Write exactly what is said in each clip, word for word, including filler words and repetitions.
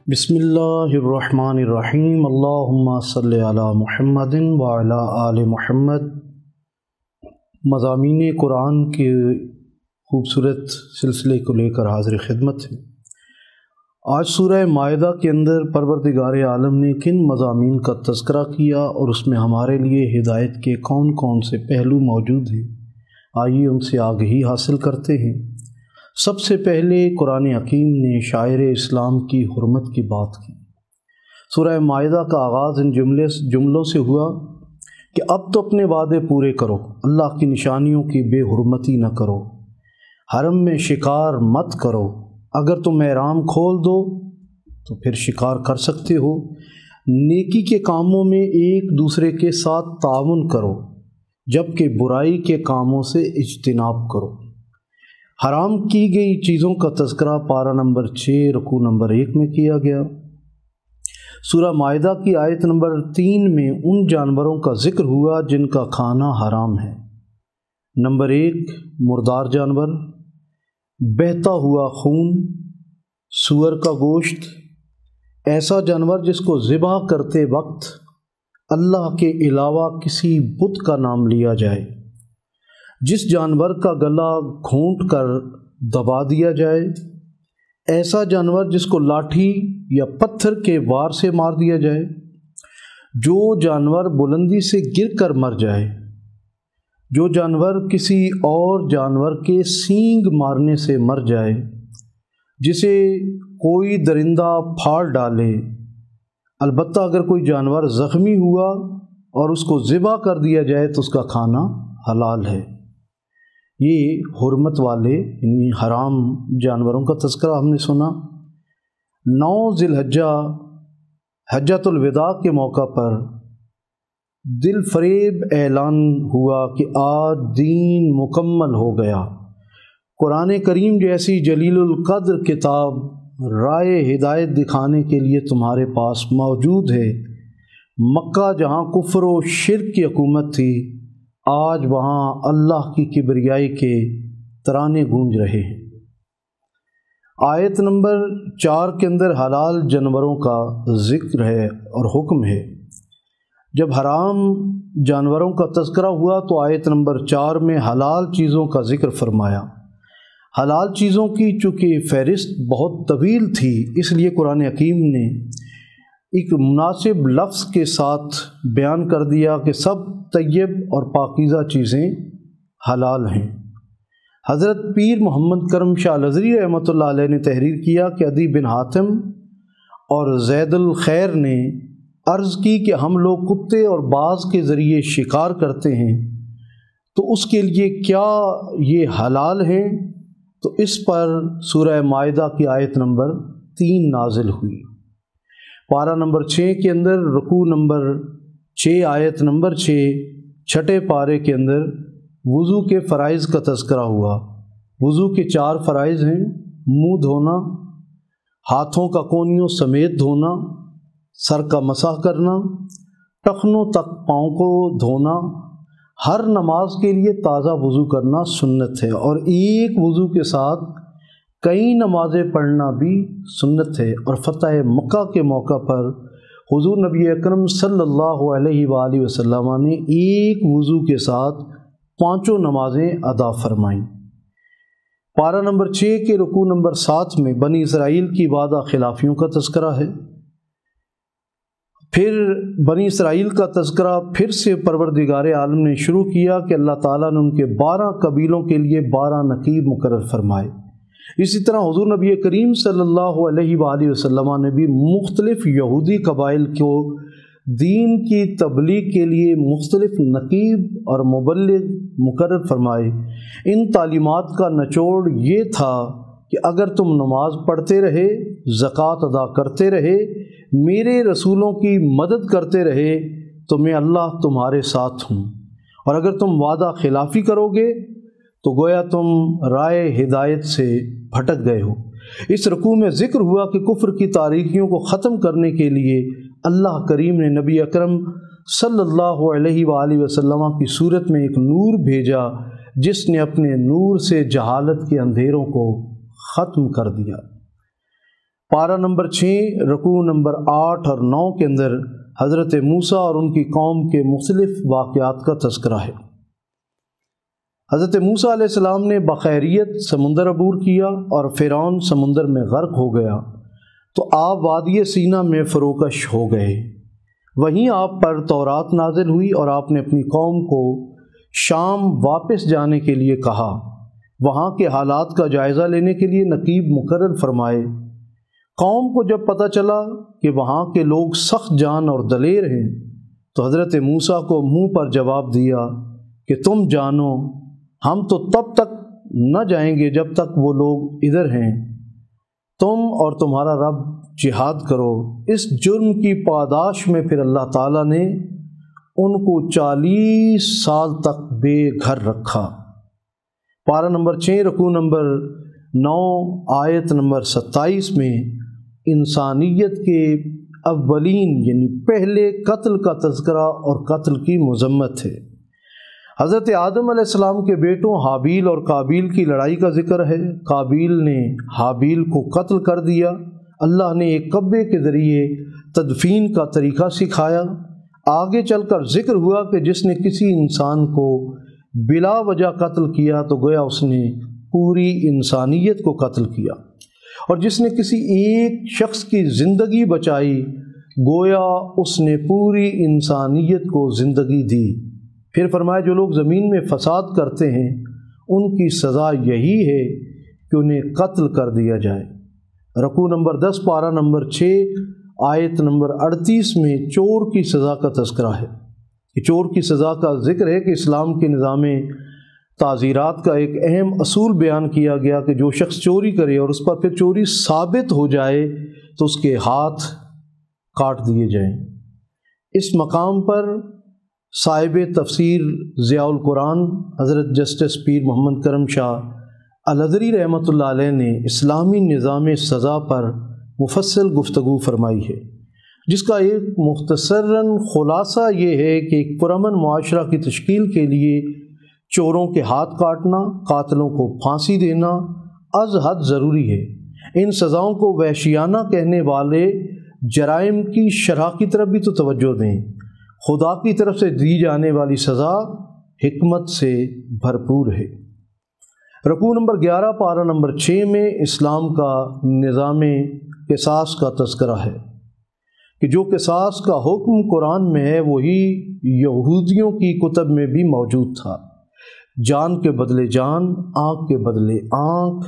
بسم اللہ الرحمن الرحیم اللہم صلی علی محمد وعلی آل محمد۔ مضامین قرآن کے خوبصورت سلسلے کو لے کر حاضر خدمت ہے۔ آج سورہ مائدہ کے اندر پروردگار عالم نے کن مضامین کا تذکرہ کیا اور اس میں ہمارے لیے ہدایت کے کون کون سے پہلو موجود ہیں، آئیے ان سے آگہی حاصل کرتے ہیں۔ سب سے پہلے قرآن حکیم نے شاعر اسلام کی حرمت کی بات کی۔ سورہ مائدہ کا آغاز ان جملے جملوں سے ہوا کہ اب تو اپنے وعدے پورے کرو، اللہ کی نشانیوں کی بے حرمتی نہ کرو، حرم میں شکار مت کرو، اگر تم احرام کھول دو تو پھر شکار کر سکتے ہو، نیکی کے کاموں میں ایک دوسرے کے ساتھ تعاون کرو، جبکہ برائی کے کاموں سے اجتناب کرو۔ حرام کی گئی چیزوں کا تذکرہ پارہ نمبر چھ رکوع نمبر ایک میں کیا گیا۔ سورہ مائدہ کی آیت نمبر تین میں ان جانوروں کا ذکر ہوا جن کا کھانا حرام ہے۔ نمبر ایک، مردار جانور، بہتا ہوا خون، سور کا گوشت، ایسا جانور جس کو ذبح کرتے وقت اللہ کے علاوہ کسی بت کا نام لیا جائے، جس جانور کا گلا گھونٹ کر دبا دیا جائے، ایسا جانور جس کو لاٹھی یا پتھر کے وار سے مار دیا جائے، جو جانور بلندی سے گر کر مر جائے، جو جانور کسی اور جانور کے سینگ مارنے سے مر جائے، جسے کوئی درندہ پھاڑ ڈالے، البتہ اگر کوئی جانور زخمی ہوا اور اس کو ذبح کر دیا جائے تو اس کا کھانا حلال ہے۔ یہ حرمت والے یعنی حرام جانوروں کا تذکرہ ہم نے سنا۔ نو ذی الحجہ حجۃ الوداع کے موقع پر دل فریب اعلان ہوا کہ آج دین مکمل ہو گیا۔ قرآن کریم جیسی جلیل القدر کتاب رائے ہدایت دکھانے کے لیے تمہارے پاس موجود ہے۔ مکہ جہاں کفر و شرک کی حکومت تھی، آج وہاں اللہ کی کبریائی کے ترانے گونج رہے ہیں۔ آیت نمبر چار کے اندر حلال جانوروں کا ذکر ہے اور حکم ہے۔ جب حرام جانوروں کا تذکرہ ہوا تو آیت نمبر چار میں حلال چیزوں کا ذکر فرمایا۔ حلال چیزوں کی چونکہ فہرست بہت طویل تھی، اس لیے قرآن حکیم نے ایک مناسب لفظ کے ساتھ بیان کر دیا کہ سب طیب اور پاکیزہ چیزیں حلال ہیں۔ حضرت پیر محمد کرم شاہ الازہری رحمۃ اللہ علیہ نے تحریر کیا کہ عدی بن حاتم اور زید الخیر نے عرض کی کہ ہم لوگ کتے اور باز کے ذریعے شکار کرتے ہیں، تو اس کے لیے کیا یہ حلال ہیں؟ تو اس پر سورہ مائدہ کی آیت نمبر تین نازل ہوئی۔ پارہ نمبر چھ کے اندر رکوع نمبر چھ آیت نمبر چھ چھٹے پارے کے اندر وضو کے فرائض کا تذکرہ ہوا۔ وضو کے چار فرائض ہیں: منہ دھونا، ہاتھوں کا کونیوں سمیت دھونا، سر کا مسح کرنا، ٹخنوں تک پاؤں کو دھونا۔ ہر نماز کے لیے تازہ وضو کرنا سنت ہے، اور ایک وضو کے ساتھ کئی نمازیں پڑھنا بھی سنت ہے۔ اور فتح مکہ کے موقع پر حضور نبی اکرم صلی اللہ علیہ وآلہ وسلم نے ایک وضو کے ساتھ پانچوں نمازیں ادا فرمائیں۔ پارہ نمبر چھ کے رکوع نمبر سات میں بنی اسرائیل کی وعدہ خلافیوں کا تذکرہ ہے۔ پھر بنی اسرائیل کا تذکرہ پھر سے پروردگار عالم نے شروع کیا کہ اللہ تعالیٰ نے ان کے بارہ قبیلوں کے لیے بارہ نقیب مقرر فرمائے۔ اسی طرح حضور نبی کریم صلی اللہ علیہ وآلہ وسلم نے بھی مختلف یہودی قبائل کو دین کی تبلیغ کے لیے مختلف نقیب اور مبلغ مقرر فرمائے۔ ان تعلیمات کا نچوڑ یہ تھا کہ اگر تم نماز پڑھتے رہے، زکوٰۃ ادا کرتے رہے، میرے رسولوں کی مدد کرتے رہے تو میں اللہ تمہارے ساتھ ہوں، اور اگر تم وعدہ خلافی کرو گے تو گویا تم رائے ہدایت سے بھٹک گئے ہو۔ اس رکوع میں ذکر ہوا کہ کفر کی تاریکیوں کو ختم کرنے کے لیے اللہ کریم نے نبی اکرم صلی اللہ علیہ وآلہ وسلم کی صورت میں ایک نور بھیجا، جس نے اپنے نور سے جہالت کے اندھیروں کو ختم کر دیا۔ پارہ نمبر چھ رکوع نمبر آٹھ اور نو کے اندر حضرت موسیٰ اور ان کی قوم کے مختلف واقعات کا تذکرہ ہے۔ حضرت موسیٰ علیہ السلام نے بخیریت سمندر عبور کیا اور فرعون سمندر میں غرق ہو گیا تو آپ وادی سینا میں فروکش ہو گئے۔ وہیں آپ پر تورات نازل ہوئی اور آپ نے اپنی قوم کو شام واپس جانے کے لیے کہا، وہاں کے حالات کا جائزہ لینے کے لیے نقیب مقرر فرمائے۔ قوم کو جب پتہ چلا کہ وہاں کے لوگ سخت جان اور دلیر ہیں تو حضرت موسیٰ کو منہ پر جواب دیا کہ تم جانو ہم تو تب تک نہ جائیں گے جب تک وہ لوگ ادھر ہیں، تم اور تمہارا رب جہاد کرو۔ اس جرم کی پاداش میں پھر اللہ تعالیٰ نے ان کو چالیس سال تک بے گھر رکھا۔ پارہ نمبر چھ رکوع نمبر نو آیت نمبر ستائیس میں انسانیت کے اولین یعنی پہلے قتل کا تذکرہ اور قتل کی مذمت ہے۔ حضرت آدم علیہ السلام کے بیٹوں حابیل اور قابیل کی لڑائی کا ذکر ہے۔ قابیل نے حابیل کو قتل کر دیا۔ اللہ نے ایک کعبے کے ذریعے تدفین کا طریقہ سکھایا۔ آگے چل کر ذکر ہوا کہ جس نے کسی انسان کو بلا وجہ قتل کیا تو گویا اس نے پوری انسانیت کو قتل کیا، اور جس نے کسی ایک شخص کی زندگی بچائی گویا اس نے پوری انسانیت کو زندگی دی۔ پھر فرمایا جو لوگ زمین میں فساد کرتے ہیں ان کی سزا یہی ہے کہ انہیں قتل کر دیا جائے۔ رکوع نمبر دس پارہ نمبر چھ آیت نمبر اڑتیس میں چور کی سزا کا تذکرہ ہے کہ چور کی سزا کا ذکر ہے کہ اسلام کے نظام تعزیرات کا ایک اہم اصول بیان کیا گیا کہ جو شخص چوری کرے اور اس پر پھر چوری ثابت ہو جائے تو اس کے ہاتھ کاٹ دیے جائیں۔ اس مقام پر صاحب تفسیر ضیاء القرآن حضرت جسٹس پیر محمد کرم شاہ الازہری رحمۃ اللہ علیہ نے اسلامی نظام سزا پر مفصل گفتگو فرمائی ہے، جس کا ایک مختصراً خلاصہ یہ ہے کہ ایک پرامن معاشرہ کی تشکیل کے لیے چوروں کے ہاتھ کاٹنا، قاتلوں کو پھانسی دینا از حد ضروری ہے۔ ان سزاؤں کو وحشیانہ کہنے والے جرائم کی شرح کی طرف بھی تو توجہ دیں۔ خدا کی طرف سے دی جانے والی سزا حکمت سے بھرپور ہے۔ رکوع نمبر گیارہ پارہ نمبر چھ میں اسلام کا نظام قصاص کا تذکرہ ہے کہ جو قصاص کا حکم قرآن میں ہے وہی یہودیوں کی کتب میں بھی موجود تھا۔ جان کے بدلے جان، آنکھ کے بدلے آنکھ،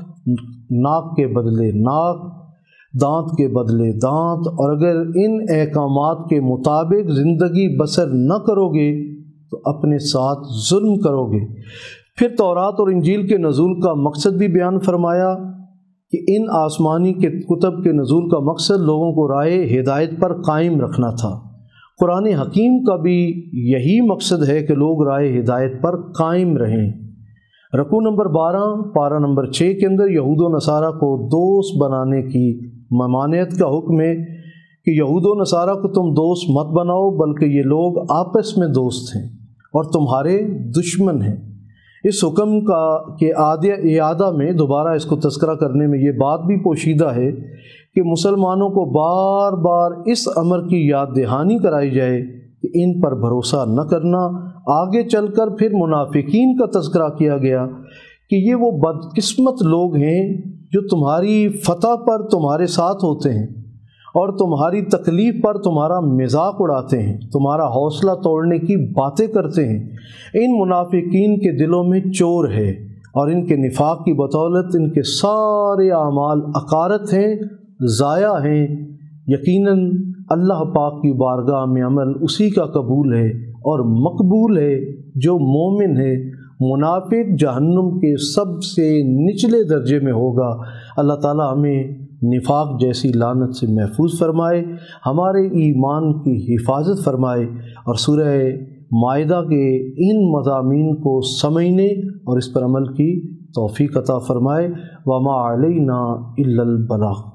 ناک کے بدلے ناک، دانت کے بدلے دانت، اور اگر ان احکامات کے مطابق زندگی بسر نہ کرو گے تو اپنے ساتھ ظلم کرو گے۔ پھر تورات اور انجیل کے نزول کا مقصد بھی بیان فرمایا کہ ان آسمانی کے کتب کے نزول کا مقصد لوگوں کو راہ ہدایت پر قائم رکھنا تھا۔ قرآن حکیم کا بھی یہی مقصد ہے کہ لوگ راہ ہدایت پر قائم رہیں۔ رکوع نمبر بارہ پارہ نمبر چھ کے اندر یہود و نصارہ کو دوست بنانے کی ممانعت کا حکم ہے کہ یہود و نصارہ کو تم دوست مت بناؤ بلکہ یہ لوگ آپس میں دوست ہیں اور تمہارے دشمن ہیں۔ اس حکم کا کہ اعادہ میں دوبارہ اس کو تذکرہ کرنے میں یہ بات بھی پوشیدہ ہے کہ مسلمانوں کو بار بار اس امر کی یاد دہانی کرائی جائے کہ ان پر بھروسہ نہ کرنا۔ آگے چل کر پھر منافقین کا تذکرہ کیا گیا کہ یہ وہ بدقسمت لوگ ہیں جو تمہاری فتح پر تمہارے ساتھ ہوتے ہیں اور تمہاری تکلیف پر تمہارا مذاق اڑاتے ہیں، تمہارا حوصلہ توڑنے کی باتیں کرتے ہیں۔ ان منافقین کے دلوں میں چور ہے اور ان کے نفاق کی بدولت ان کے سارے اعمال عقارت ہیں، ضائع ہیں۔ یقیناً اللہ پاک کی بارگاہ میں عمل اسی کا قبول ہے اور مقبول ہے جو مومن ہے۔ منافق جہنم کے سب سے نچلے درجے میں ہوگا۔ اللہ تعالی ہمیں نفاق جیسی لعنت سے محفوظ فرمائے، ہمارے ایمان کی حفاظت فرمائے اور سورہ مائدہ کے ان مضامین کو سمجھنے اور اس پر عمل کی توفیق عطا فرمائے۔ وما علینا الا البلاغ۔